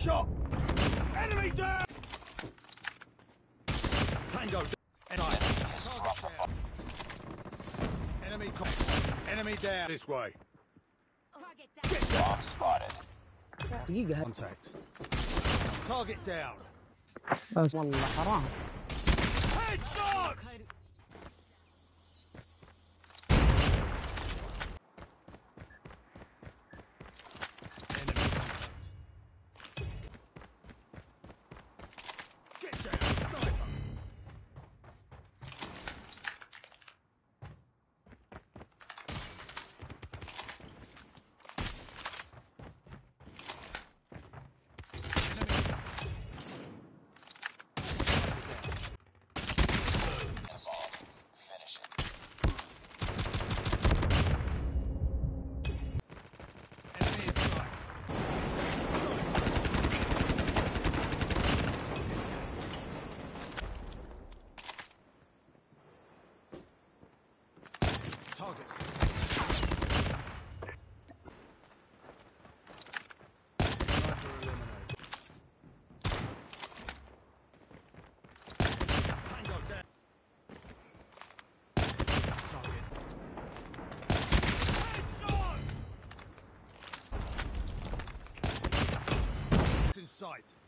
shot! Enemy down! Tango down. Enemy down. This way. Target down. Bomb spotted. دقيقة. Contact. Target down. بس والله حرام. Headshot! Enemy contact. Get down, sniper! Finish it. Enemy inside. Targets. Sniper eliminated. Tango down. Target. Headshot! In sight.